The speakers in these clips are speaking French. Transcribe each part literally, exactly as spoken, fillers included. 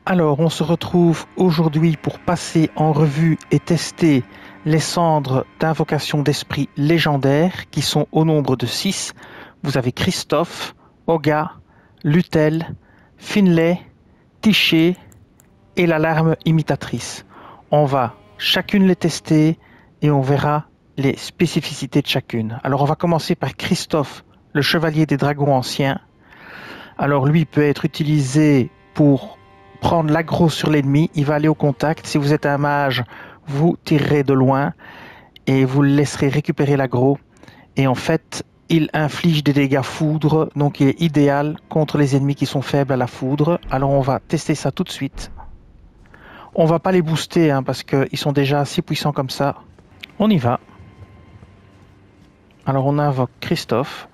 Alors, on se retrouve aujourd'hui pour passer en revue et tester les cendres d'invocation d'esprit légendaires qui sont au nombre de six. Vous avez Christophe, Oga, Lutel, Finlay, Tiché et l'alarme imitatrice. On va chacune les tester et on verra les spécificités de chacune. Alors, on va commencer par Christophe, le chevalier des dragons anciens. Alors, lui peut être utilisé pour prendre l'aggro sur l'ennemi, il va aller au contact. Si vous êtes un mage, vous tirerez de loin et vous le laisserez récupérer l'aggro. Et en fait, il inflige des dégâts foudre, donc il est idéal contre les ennemis qui sont faibles à la foudre. Alors on va tester ça tout de suite. On va pas les booster hein, parce qu'ils sont déjà assez puissants comme ça. On y va. Alors on invoque Christophe.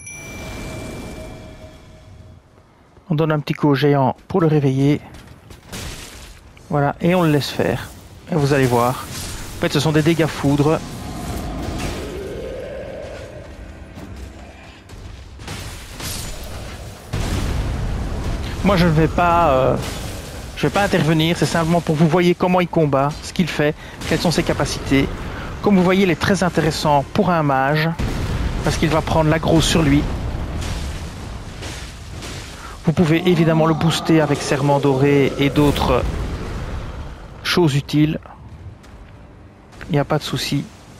On donne un petit coup au géant pour le réveiller. Voilà, et on le laisse faire. Et vous allez voir. En fait, ce sont des dégâts foudre. Moi, je ne vais pas, euh, je vais pas intervenir. C'est simplement pour que vous voyez comment il combat, ce qu'il fait, quelles sont ses capacités. Comme vous voyez, il est très intéressant pour un mage parce qu'il va prendre l'aggro sur lui. Vous pouvez évidemment le booster avec Serment Doré et d'autres choses utiles. Il n'y a pas de souci.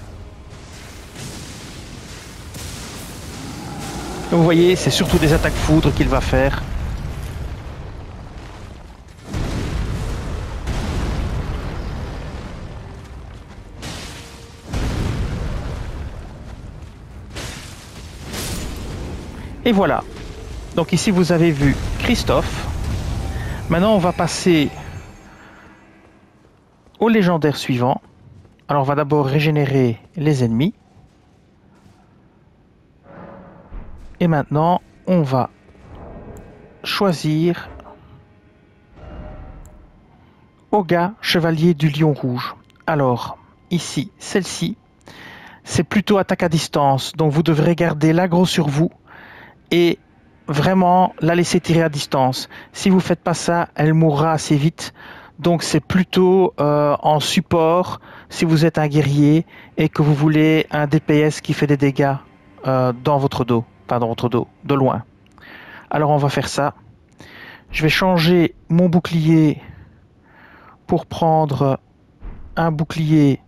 Vous voyez, c'est surtout des attaques foudre qu'il va faire. Et voilà. Donc ici vous avez vu Christophe. Maintenant on va passer au légendaire suivant. Alors on va d'abord régénérer les ennemis. Et maintenant on va choisir Oga, chevalier du lion rouge. Alors ici, celle-ci, c'est plutôt attaque à distance. Donc vous devrez garder l'aggro sur vous et vraiment la laisser tirer à distance. Si vous faites pas ça, elle mourra assez vite. Donc c'est plutôt euh, en support si vous êtes un guerrier et que vous voulez un D P S qui fait des dégâts euh, dans votre dos, pas dans votre dos, de loin. Alors on va faire ça. Je vais changer mon bouclier pour prendre un bouclier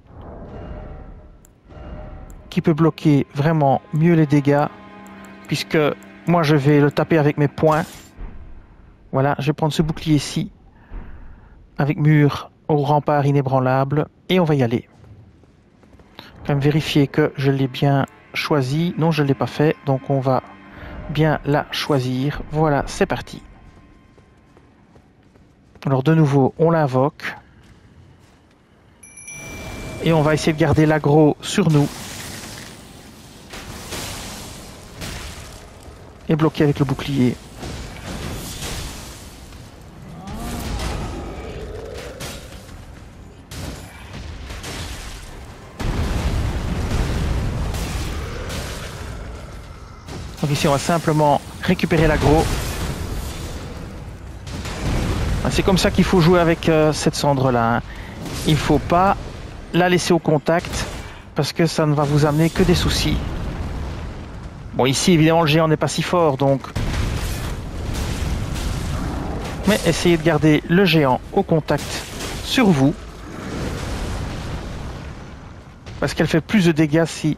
qui peut bloquer vraiment mieux les dégâts, puisque moi je vais le taper avec mes poings. Voilà, je vais prendre ce bouclier-ci avec mur au rempart inébranlable et on va y aller. Quand même vérifier que je l'ai bien choisi. Non, je ne l'ai pas fait, donc on va bien la choisir. Voilà, c'est parti. Alors de nouveau, on l'invoque. Et on va essayer de garder l'aggro sur nous. Et bloquer avec le bouclier. Donc ici on va simplement récupérer l'aggro. C'est comme ça qu'il faut jouer avec euh, cette cendre là. Hein. Il ne faut pas la laisser au contact parce que ça ne va vous amener que des soucis. Bon ici évidemment le géant n'est pas si fort donc. Mais essayez de garder le géant au contact sur vous. Parce qu'elle fait plus de dégâts si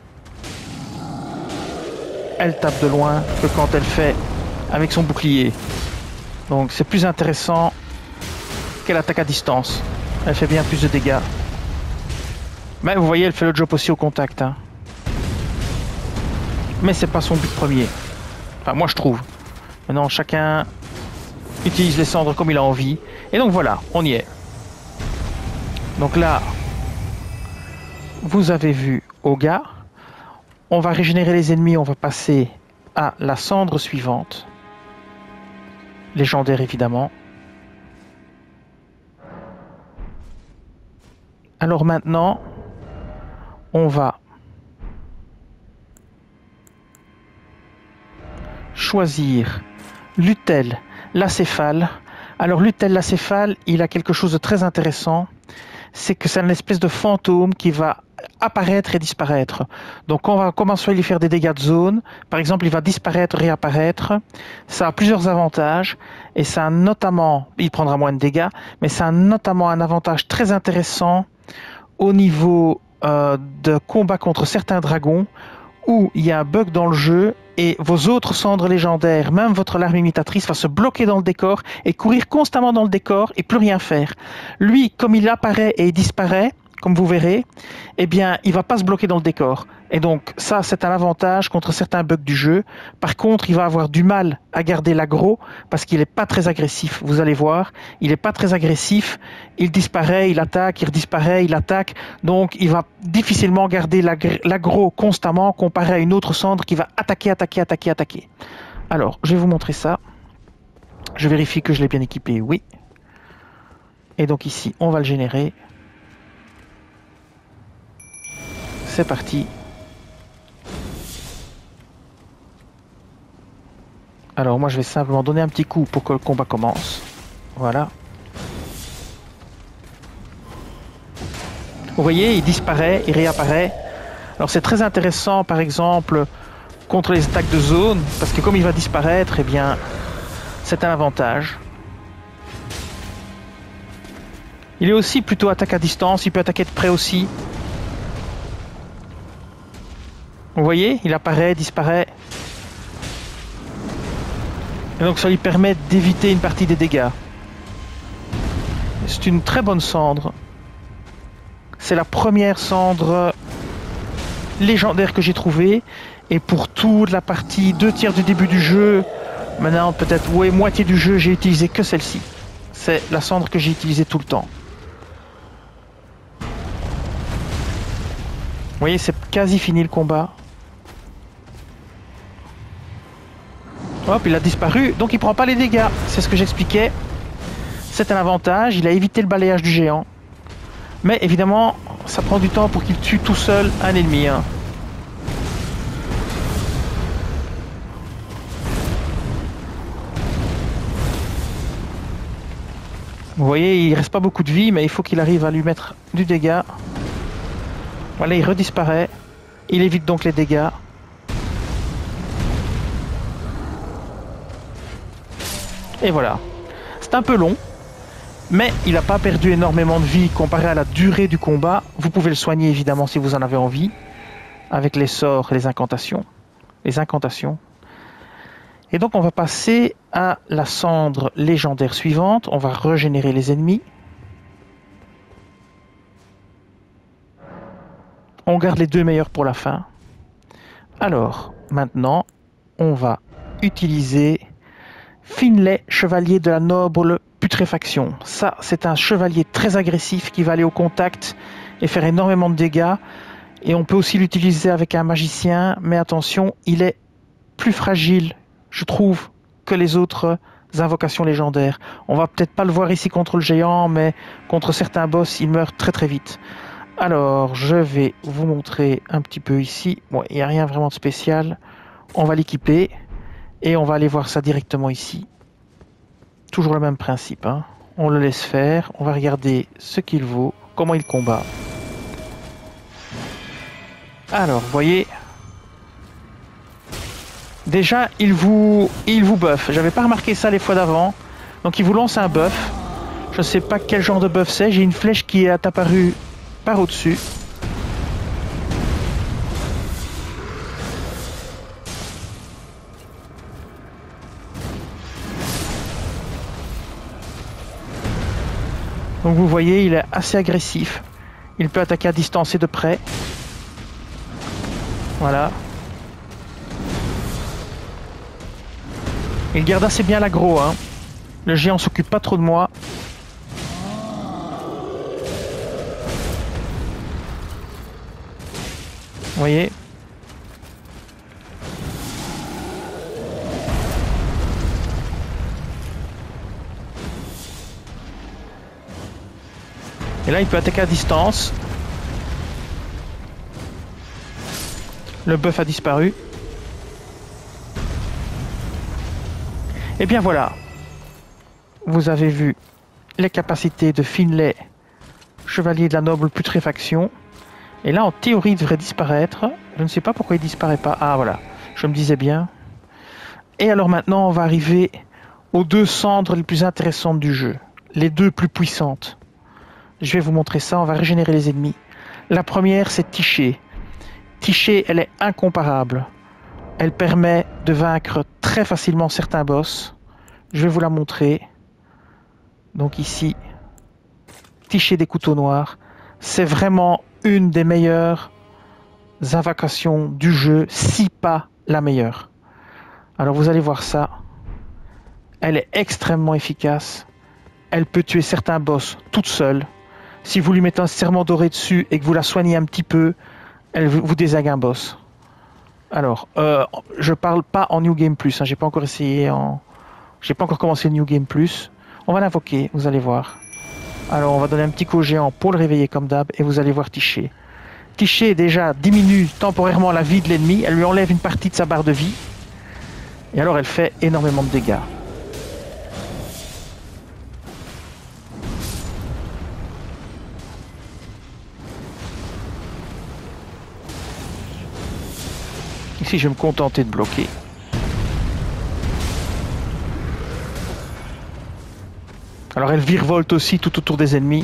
elle tape de loin que quand elle fait avec son bouclier. Donc c'est plus intéressant qu'elle attaque à distance. Elle fait bien plus de dégâts. Mais vous voyez, elle fait le job aussi au contact. Hein. Mais c'est pas son but premier. Enfin, moi je trouve. Maintenant, chacun utilise les cendres comme il a envie. Et donc voilà, on y est. Donc là, vous avez vu Oga. On va régénérer les ennemis, on va passer à la cendre suivante. Légendaire évidemment. Alors maintenant, on va choisir Lutel, l'acéphale. Alors l'utellacéphale, il a quelque chose de très intéressant, c'est que c'est une espèce de fantôme qui va apparaître et disparaître. Donc on va commencer à lui faire des dégâts de zone, par exemple il va disparaître, réapparaître, ça a plusieurs avantages, et ça a notamment, il prendra moins de dégâts, mais ça a notamment un avantage très intéressant au niveau euh, de combat contre certains dragons, où il y a un bug dans le jeu et vos autres cendres légendaires, même votre larme imitatrice, va se bloquer dans le décor et courir constamment dans le décor et plus rien faire. Lui, comme il apparaît et il disparaît, comme vous verrez, eh bien, il va pas se bloquer dans le décor. Et donc, ça, c'est un avantage contre certains bugs du jeu. Par contre, il va avoir du mal à garder l'aggro parce qu'il n'est pas très agressif. Vous allez voir, il n'est pas très agressif. Il disparaît, il attaque, il redisparaît, il attaque. Donc, il va difficilement garder l'aggro constamment comparé à une autre cendre qui va attaquer, attaquer, attaquer, attaquer. Alors, je vais vous montrer ça. Je vérifie que je l'ai bien équipé, oui. Et donc ici, on va le générer. C'est parti. Alors moi je vais simplement donner un petit coup pour que le combat commence. Voilà. Vous voyez, il disparaît, il réapparaît. Alors c'est très intéressant par exemple contre les attaques de zone, parce que comme il va disparaître, eh bien c'est un avantage. Il est aussi plutôt attaque à distance, il peut attaquer de près aussi. Vous voyez, il apparaît, disparaît. Et donc ça lui permet d'éviter une partie des dégâts. C'est une très bonne cendre. C'est la première cendre légendaire que j'ai trouvée. Et pour toute la partie deux tiers du début du jeu, maintenant peut-être ouais, moitié du jeu, j'ai utilisé que celle-ci. C'est la cendre que j'ai utilisée tout le temps. Vous voyez, c'est quasi fini le combat. Hop, il a disparu, donc il prend pas les dégâts. C'est ce que j'expliquais. C'est un avantage, il a évité le balayage du géant. Mais évidemment, ça prend du temps pour qu'il tue tout seul un ennemi. Hein. Vous voyez, il reste pas beaucoup de vie, mais il faut qu'il arrive à lui mettre du dégât. Voilà, il redisparaît. Il évite donc les dégâts. Et voilà. C'est un peu long, mais il n'a pas perdu énormément de vie comparé à la durée du combat. Vous pouvez le soigner évidemment si vous en avez envie, avec les sorts et les incantations. Les incantations. Et donc on va passer à la cendre légendaire suivante. On va régénérer les ennemis. On garde les deux meilleurs pour la fin. Alors, maintenant, on va utiliser Finlay, chevalier de la noble putréfaction. Ça, c'est un chevalier très agressif qui va aller au contact et faire énormément de dégâts. Et on peut aussi l'utiliser avec un magicien, mais attention, il est plus fragile, je trouve, que les autres invocations légendaires. On va peut-être pas le voir ici contre le géant, mais contre certains boss, il meurt très très vite. Alors, je vais vous montrer un petit peu ici. Bon, il n'y a rien vraiment de spécial. On va l'équiper. Et on va aller voir ça directement ici. Toujours le même principe. Hein. On le laisse faire. On va regarder ce qu'il vaut. Comment il combat. Alors, vous voyez. Déjà, il vous, il vous buff. J'avais pas remarqué ça les fois d'avant. Donc, il vous lance un buff. Je ne sais pas quel genre de buff c'est. J'ai une flèche qui est apparue par au-dessus. Donc vous voyez, il est assez agressif. Il peut attaquer à distance et de près. Voilà. Il garde assez bien l'aggro. Hein. Le géant s'occupe pas trop de moi. Vous voyez. Et là, il peut attaquer à distance. Le buff a disparu. Et bien voilà. vous avez vu les capacités de Finlay, chevalier de la noble putréfaction. Et là, en théorie, il devrait disparaître. Je ne sais pas pourquoi il disparaît pas. Ah, voilà, je me disais bien. Et alors maintenant, on va arriver aux deux cendres les plus intéressantes du jeu. Les deux plus puissantes. Je vais vous montrer ça, on va régénérer les ennemis. La première, c'est Tiché. Tiché, elle est incomparable. Elle permet de vaincre très facilement certains boss. Je vais vous la montrer. Donc ici, Tiché des couteaux noirs. C'est vraiment une des meilleures invocations du jeu, si pas la meilleure. Alors vous allez voir ça. Elle est extrêmement efficace. Elle peut tuer certains boss toute seule. Si vous lui mettez un serment doré dessus et que vous la soignez un petit peu, elle vous désague un boss. Alors, euh, je parle pas en New Game Plus. Hein, j'ai pas encore essayé en, j'ai pas encore commencé le New Game Plus. On va l'invoquer, vous allez voir. Alors, on va donner un petit coup géant pour le réveiller comme d'hab et vous allez voir Tiché. Tiché déjà diminue temporairement la vie de l'ennemi. Elle lui enlève une partie de sa barre de vie. Et alors, elle fait énormément de dégâts. Ici, je vais me contenter de bloquer. Alors, elle virevolte aussi tout autour des ennemis.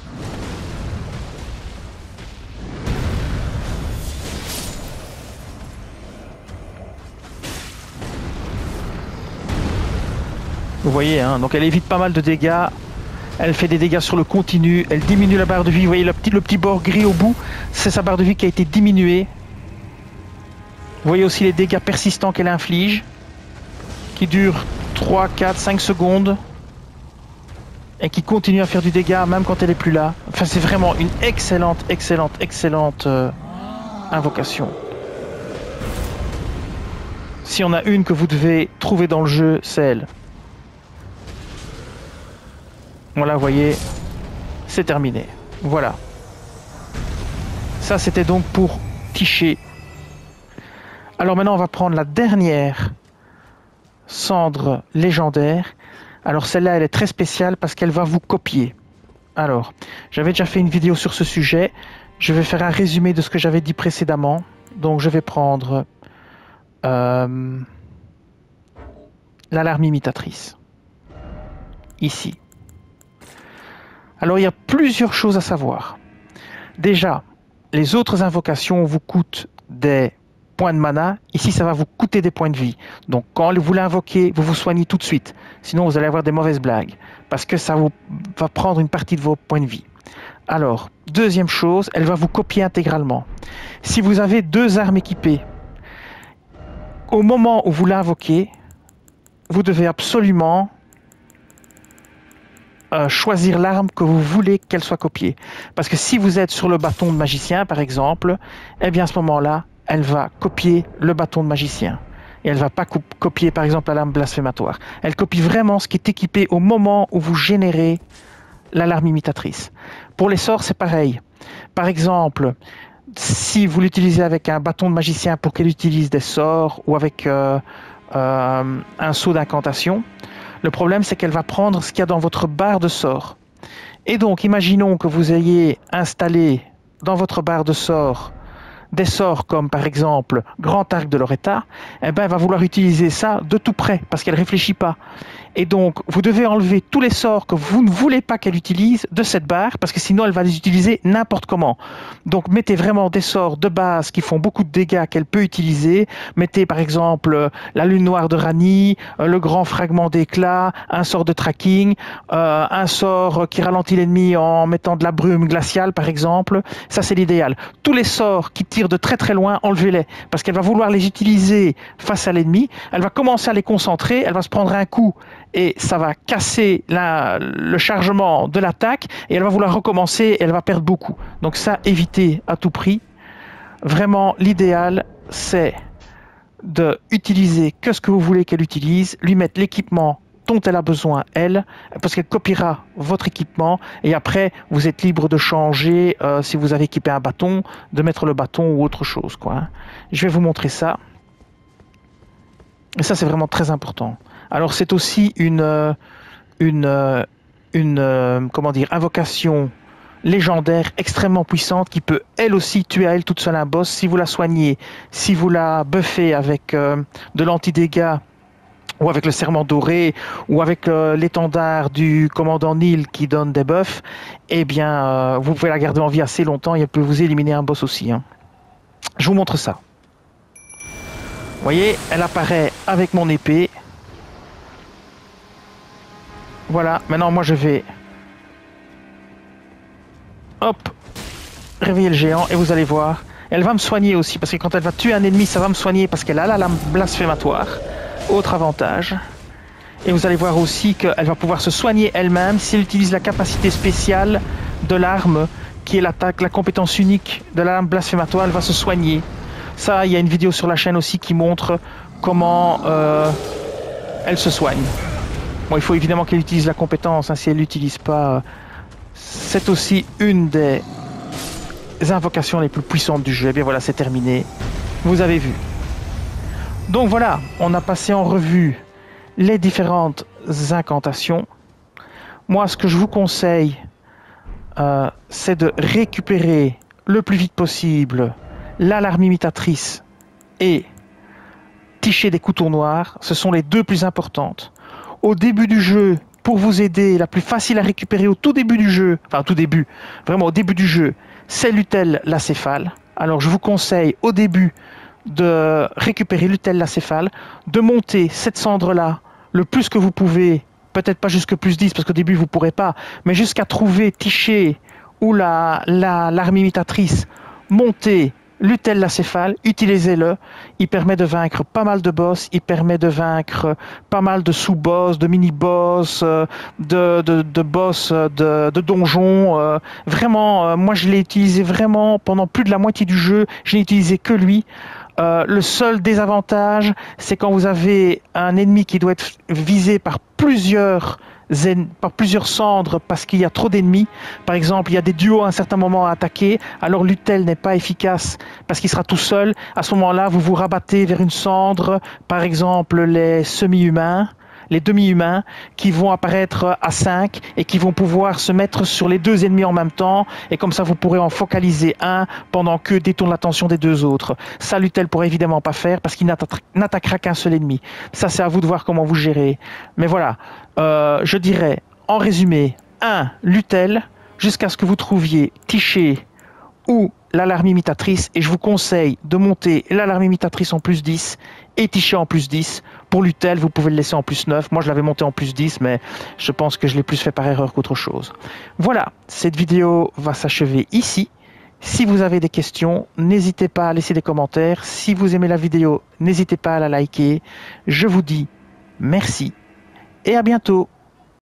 Vous voyez, hein, donc elle évite pas mal de dégâts. Elle fait des dégâts sur le continu. Elle diminue la barre de vie. Vous voyez le petit, le petit bord gris au bout. C'est sa barre de vie qui a été diminuée. Vous voyez aussi les dégâts persistants qu'elle inflige, qui durent trois, quatre, cinq secondes, et qui continuent à faire du dégât même quand elle n'est plus là. Enfin, c'est vraiment une excellente, excellente, excellente euh, invocation. Si on a une que vous devez trouver dans le jeu, c'est elle. Voilà, vous voyez, c'est terminé. Voilà. Ça, c'était donc pour Tiché. Alors maintenant, on va prendre la dernière cendre légendaire. Alors celle-là, elle est très spéciale parce qu'elle va vous copier. Alors, j'avais déjà fait une vidéo sur ce sujet. Je vais faire un résumé de ce que j'avais dit précédemment. Donc je vais prendre euh, l'alarme imitatrice. Ici. Alors il y a plusieurs choses à savoir. Déjà, les autres invocations vous coûtent des points de mana. Ici, ça va vous coûter des points de vie. Donc, quand vous l'invoquez, vous vous soignez tout de suite. Sinon, vous allez avoir des mauvaises blagues. Parce que ça vous va prendre une partie de vos points de vie. Alors, deuxième chose, elle va vous copier intégralement. Si vous avez deux armes équipées, au moment où vous l'invoquez, vous devez absolument euh, choisir l'arme que vous voulez qu'elle soit copiée. Parce que si vous êtes sur le bâton de magicien, par exemple, eh bien, à ce moment-là, elle va copier le bâton de magicien. Et elle ne va pas co copier, par exemple, l'alarme blasphématoire. Elle copie vraiment ce qui est équipé au moment où vous générez l'alarme imitatrice. Pour les sorts, c'est pareil. Par exemple, si vous l'utilisez avec un bâton de magicien pour qu'elle utilise des sorts ou avec euh, euh, un sceau d'incantation, le problème, c'est qu'elle va prendre ce qu'il y a dans votre barre de sorts. Et donc, imaginons que vous ayez installé dans votre barre de sorts des sorts comme par exemple Grand Arc de Loretta, eh ben, elle va vouloir utiliser ça de tout près parce qu'elle ne réfléchit pas. Et donc, vous devez enlever tous les sorts que vous ne voulez pas qu'elle utilise de cette barre parce que sinon, elle va les utiliser n'importe comment. Donc, mettez vraiment des sorts de base qui font beaucoup de dégâts qu'elle peut utiliser. Mettez par exemple la lune noire de Rani, le grand fragment d'éclat, un sort de tracking, euh, un sort qui ralentit l'ennemi en mettant de la brume glaciale par exemple. Ça, c'est l'idéal. Tous les sorts qui tirent de très très loin, enlevez-les parce qu'elle va vouloir les utiliser face à l'ennemi. Elle va commencer à les concentrer, elle va se prendre un coup et ça va casser la, le chargement de l'attaque et elle va vouloir recommencer et elle va perdre beaucoup. Donc ça, évitez à tout prix. Vraiment, l'idéal, c'est de utiliser que ce que vous voulez qu'elle utilise, lui mettre l'équipement dont elle a besoin, elle, parce qu'elle copiera votre équipement et après, vous êtes libre de changer, euh, si vous avez équipé un bâton, de mettre le bâton ou autre chose, quoi, hein. Je vais vous montrer ça. Et ça, c'est vraiment très important. Alors, c'est aussi une, euh, une, euh, une euh, comment dire, invocation légendaire extrêmement puissante qui peut elle aussi tuer à elle toute seule un boss si vous la soignez, si vous la buffez avec euh, de l'anti-dégâts ou avec le serment doré ou avec euh, l'étendard du commandant Neil qui donne des buffs, eh bien euh, vous pouvez la garder en vie assez longtemps et elle peut vous éliminer un boss aussi, hein. Je vous montre ça. Vous voyez, elle apparaît avec mon épée. Voilà, maintenant moi je vais hop, réveiller le géant et vous allez voir, elle va me soigner aussi parce que quand elle va tuer un ennemi, ça va me soigner parce qu'elle a la lame blasphématoire. Autre avantage. Et vous allez voir aussi qu'elle va pouvoir se soigner elle-même si elle utilise la capacité spéciale de l'arme qui est l'attaque, la compétence unique de la lame blasphématoire, elle va se soigner. Ça, il y a une vidéo sur la chaîne aussi qui montre comment euh, elle se soigne. Bon, il faut évidemment qu'elle utilise la compétence, hein, si elle l'utilise pas... Euh, c'est aussi une des invocations les plus puissantes du jeu. Et bien voilà, c'est terminé. Vous avez vu. Donc voilà, on a passé en revue les différentes incantations. Moi, ce que je vous conseille, euh, c'est de récupérer le plus vite possible l'alarme imitatrice et Tiché des couteaux noirs. Ce sont les deux plus importantes. Au début du jeu, pour vous aider, la plus facile à récupérer au tout début du jeu, enfin au tout début, vraiment au début du jeu, c'est l'Utel lacéphale. Alors je vous conseille au début de récupérer l'Utel lacéphale, de monter cette cendre-là le plus que vous pouvez, peut-être pas jusque plus dix, parce qu'au début vous ne pourrez pas, mais jusqu'à trouver Tiché ou la, la, l'arme imitatrice, montez l'Utel lacéphale, utilisez-le, il permet de vaincre pas mal de boss, il permet de vaincre pas mal de sous-boss, de mini-boss, de, de, de boss, de, de donjons. Euh, vraiment, euh, moi je l'ai utilisé vraiment pendant plus de la moitié du jeu, je n'ai utilisé que lui. Euh, le seul désavantage, c'est quand vous avez un ennemi qui doit être visé par plusieurs par plusieurs cendres parce qu'il y a trop d'ennemis. Par exemple, il y a des duos à un certain moment à attaquer, alors l'Utel n'est pas efficace parce qu'il sera tout seul. À ce moment-là, vous vous rabattez vers une cendre, par exemple les semi-humains, les demi-humains qui vont apparaître à cinq et qui vont pouvoir se mettre sur les deux ennemis en même temps, et comme ça vous pourrez en focaliser un pendant que détourne l'attention des deux autres. Ça, l'Utel pourra évidemment pas faire parce qu'il n'attaquera qu'un seul ennemi. Ça, c'est à vous de voir comment vous gérez. Mais voilà, euh, je dirais en résumé, un, l'Utel, jusqu'à ce que vous trouviez Tiché ou l'alarme imitatrice, et je vous conseille de monter l'alarme imitatrice en plus dix et Tiché en plus dix. Pour l'Utel, vous pouvez le laisser en plus neuf. Moi, je l'avais monté en plus dix, mais je pense que je l'ai plus fait par erreur qu'autre chose. Voilà, cette vidéo va s'achever ici. Si vous avez des questions, n'hésitez pas à laisser des commentaires. Si vous aimez la vidéo, n'hésitez pas à la liker. Je vous dis merci et à bientôt.